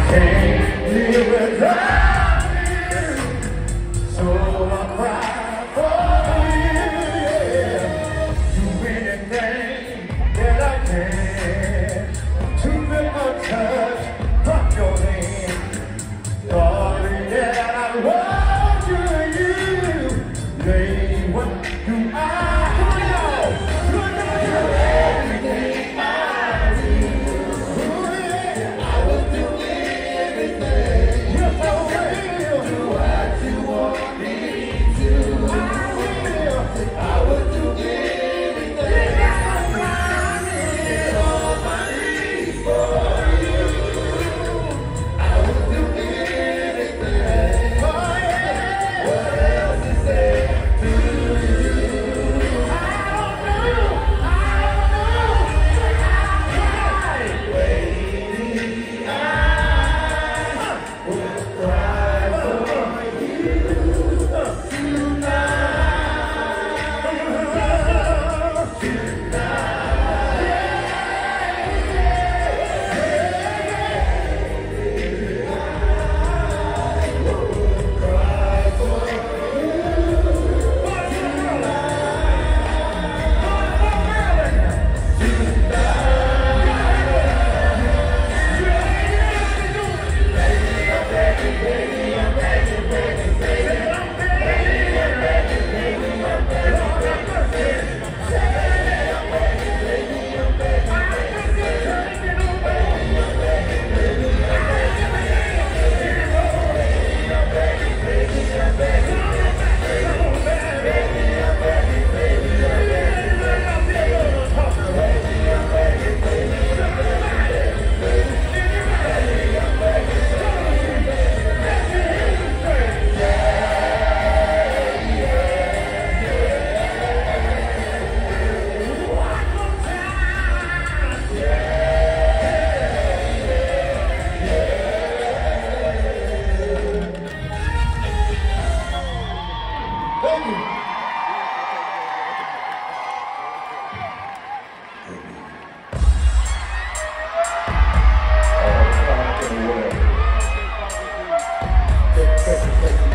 Can't live without you, so I cry for you, yeah. Do anything that I can to feel my touch from your hand. Darling, yeah, I want you, lady, what do I Take